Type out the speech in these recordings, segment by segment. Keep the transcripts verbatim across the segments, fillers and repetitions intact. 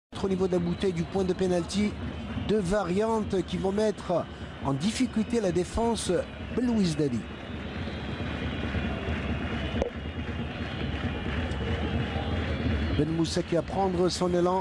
Au niveau de la bouteille du point de pénalty, deux variantes qui vont mettre en difficulté la défense Belouizdadi. Ben Moussa qui va prendre son élan.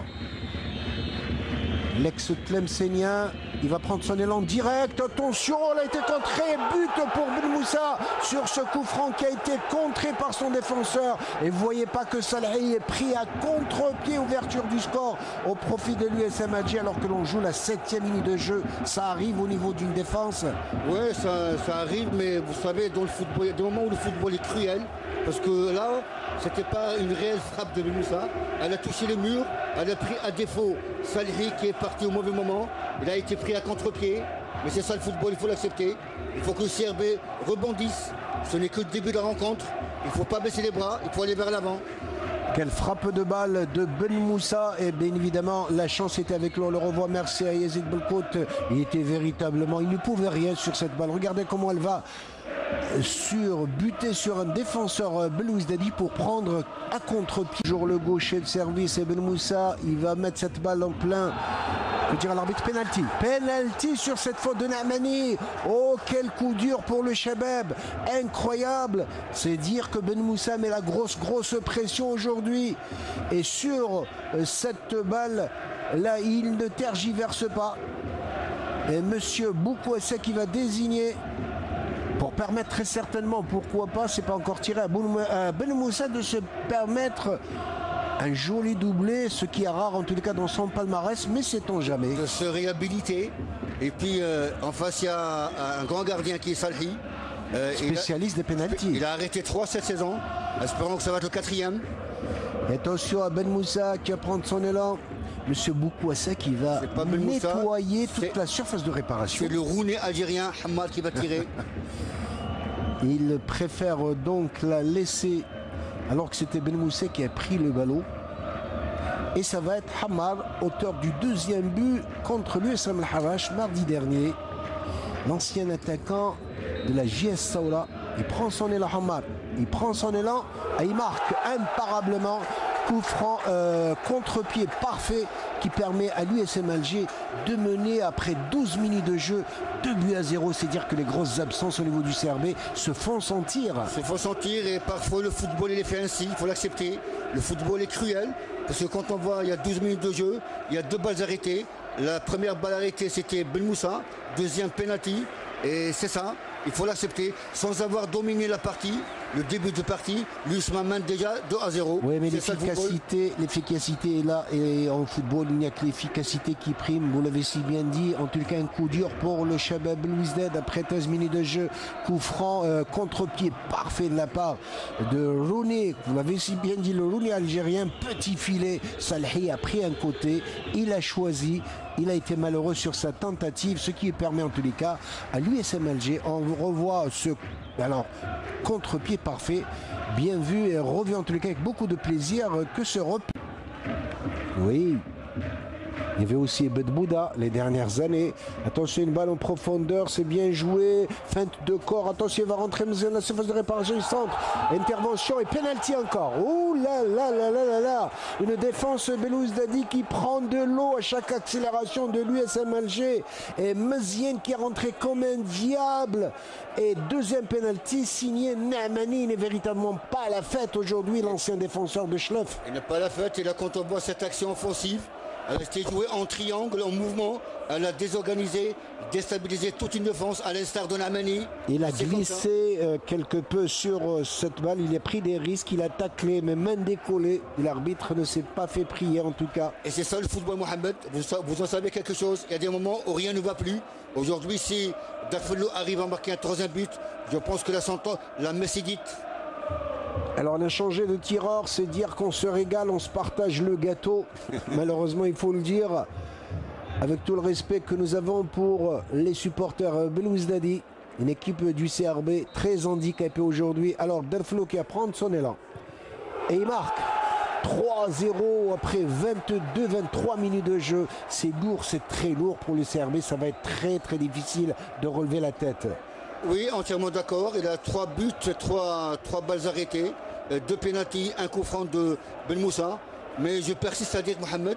L'ex-Tlemcenien, il va prendre son élan direct. Attention, elle a été contrée. But pour Ben Moussa sur ce coup franc qui a été contré par son défenseur. Et vous voyez pas que Salhi est pris à contre-pied, ouverture du score au profit de l'U S M Alger alors que l'on joue la septième minute de jeu. Ça arrive au niveau d'une défense. Oui, ça, ça arrive, mais vous savez, dans le football, il y a des moments où le football est cruel. Parce que là, c'était pas une réelle frappe de Ben Moussa. Elle a touché le mur, elle a pris à défaut Salhi qui est parti au mauvais moment. Il a été pris à contre-pied. Mais c'est ça le football, il faut l'accepter. Il faut que le C R B rebondisse. Ce n'est que le début de la rencontre. Il ne faut pas baisser les bras, il faut aller vers l'avant. Quelle frappe de balle de Ben Moussa. Et bien évidemment, la chance était avec lui. On le revoit. Merci à Yazid Belkout. Il était véritablement, il ne pouvait rien sur cette balle. Regardez comment elle va sur buter sur un défenseur Belouizdadi pour prendre à contre-pied. Toujours le gaucher de service et Ben Moussa, il va mettre cette balle en plein. Que dire à l'arbitre, penalty. Penalty sur cette faute de Nahmani. Oh, quel coup dur pour le Chabab. Incroyable. C'est dire que Ben Moussa met la grosse, grosse pression aujourd'hui. Et sur cette balle, là, il ne tergiverse pas. Et monsieur Boukouassa qui va désigner pour permettre très certainement, pourquoi pas, c'est pas encore tiré à Ben Moussa de se permettre un joli doublé, ce qui est rare en tous les cas dans son palmarès, mais sait-on jamais. De se réhabiliter. Et puis euh, en face, il y a un grand gardien qui est Salhi. Euh, Spécialiste a, des pénaltys. Il a arrêté trois cette saison, espérons que ça va être le quatrième. Et attention à Ben Moussa qui va prendre son élan. Monsieur Boukouassa qui va ben nettoyer Moussa, toute la surface de réparation. C'est le Rooney algérien, Hamad, qui va tirer. Il préfère donc la laisser alors que c'était Ben Moussa qui a pris le ballon. Et ça va être Hamad, auteur du deuxième but contre l'U S M Al-Harash mardi dernier. L'ancien attaquant de la J S Saoula. Il prend son élan, Hamad. Il prend son élan et il marque imparablement. Coup franc, euh, contre-pied parfait qui permet à l'U S M Alger de mener après douze minutes de jeu deux buts à zéro. C'est dire que les grosses absences au niveau du C R B se font sentir. Se font sentir et parfois le football il est fait ainsi, il faut l'accepter. Le football est cruel parce que quand on voit il y a douze minutes de jeu, il y a deux balles arrêtées. La première balle arrêtée c'était Ben Moussa, deuxième penalty et c'est ça. Il faut l'accepter sans avoir dominé la partie, le début de partie, l'U S M A mène déjà deux à zéro. Oui, mais l'efficacité, l'efficacité est là et en football, il n'y a que l'efficacité qui prime. Vous l'avez si bien dit. En tout cas, un coup dur pour le Chabab Belouizdad après treize minutes de jeu. Coup franc, euh, contre-pied parfait de la part de Rooney. Vous l'avez si bien dit, le Rooney algérien, petit filet. Salhi a pris un côté, il a choisi. Il a été malheureux sur sa tentative, ce qui permet en tous les cas à l'U S M Alger. On revoit ce alors contre-pied parfait, bien vu et revu en tous les cas avec beaucoup de plaisir que ce repli. Oui. Il y avait aussi Bedbouda les dernières années. Attention, une balle en profondeur, c'est bien joué. Feinte de corps, attention, il va rentrer dans la surface de réparation, il centre. Intervention et pénalty encore. Ouh là là là là là là. Une défense Belouizdadi qui prend de l'eau à chaque accélération de l'U S M Alger. Et Mezien qui est rentré comme un diable. Et deuxième pénalty signé Nahmani. Il n'est véritablement pas à la fête aujourd'hui, l'ancien défenseur de Schleff. Il n'est pas à la fête et là quand on voit cette action offensive, elle restait jouée en triangle, en mouvement. Elle a désorganisé, déstabilisé toute une défense à l'instar de Nahmani. Il a glissé euh, quelque peu sur euh, cette balle. Il a pris des risques, il a taclé, mais main décollée. L'arbitre ne s'est pas fait prier en tout cas. Et c'est ça le football, Mohamed. Vous, vous en savez quelque chose. Il y a des moments où rien ne va plus. Aujourd'hui, si Dafellou arrive à marquer un troisième but, je pense que la sentence, la messe est dite. Alors on a changé de tireur, c'est dire qu'on se régale, on se partage le gâteau. Malheureusement, il faut le dire, avec tout le respect que nous avons pour les supporters Belouizdadi, une équipe du C R B très handicapée aujourd'hui. Alors Delflo qui va prendre son élan. Et il marque trois à zéro après vingt-deux vingt-trois minutes de jeu. C'est lourd, c'est très lourd pour le C R B. Ça va être très très difficile de relever la tête. Oui, entièrement d'accord. Il a trois buts, trois, trois balles arrêtées, deux pénaltys, un coup franc de Ben Moussa. Mais je persiste à dire, Mohamed,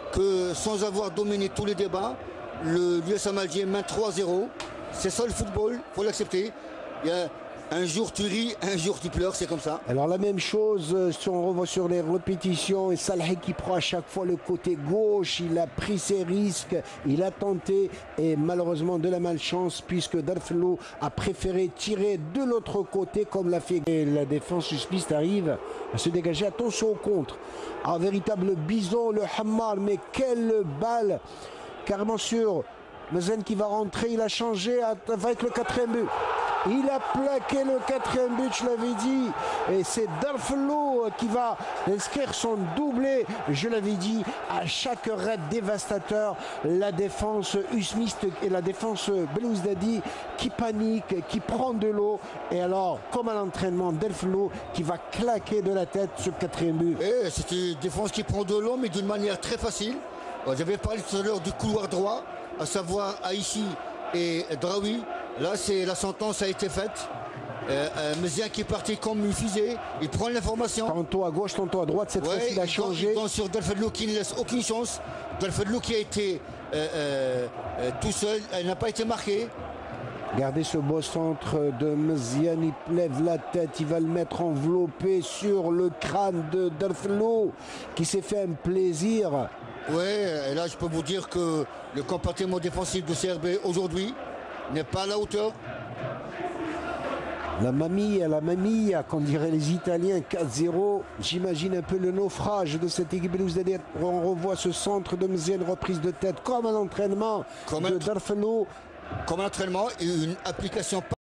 que sans avoir dominé tous les débats, l'U S A M Alger mène trois zéro. C'est ça le football, il faut l'accepter. Il y a un jour tu ris, un jour tu pleures, c'est comme ça. Alors la même chose, si on revoit sur les répétitions, et Salhi qui prend à chaque fois le côté gauche, il a pris ses risques, il a tenté, et malheureusement de la malchance, puisque Darfelo a préféré tirer de l'autre côté, comme l'a fait et la défense suisse arrive à se dégager. Attention au contre. Un véritable bison, le Hammar, mais quelle balle, carrément sûr. Mezen qui va rentrer, il a changé avec le quatrième but. Il a plaqué le quatrième but, je l'avais dit. Et c'est Darfelo qui va inscrire son doublé. Je l'avais dit, à chaque raid dévastateur, la défense usmiste et la défense Belouizdadi qui panique, qui prend de l'eau. Et alors, comme à l'entraînement, Darfelo qui va claquer de la tête ce quatrième but. Et c'est une défense qui prend de l'eau, mais d'une manière très facile. J'avais parlé tout à l'heure du couloir droit, à savoir Aïchi et Draoui. Là, c'est la sentence a été faite. Euh, euh, Mézien qui est parti comme une fusée, il prend l'information. Tantôt à gauche, tantôt à droite, cette ouais, fois-ci il a changé. Il sur Darfelo qui ne laisse aucune chance. Darfelo qui a été euh, euh, euh, tout seul, elle n'a pas été marquée. Regardez ce beau centre de Mézien, il lève la tête, il va le mettre enveloppé sur le crâne de Darfelo qui s'est fait un plaisir. Ouais, et là je peux vous dire que le comportement défensif de C R B aujourd'hui n'est pas à la hauteur. La mamie, la mamie, comme diraient les Italiens, quatre zéro. J'imagine un peu le naufrage de cette équipe. On revoit ce centre de Mézien, reprise de tête, comme un entraînement comme de Darfelo. Comme un entraînement et une application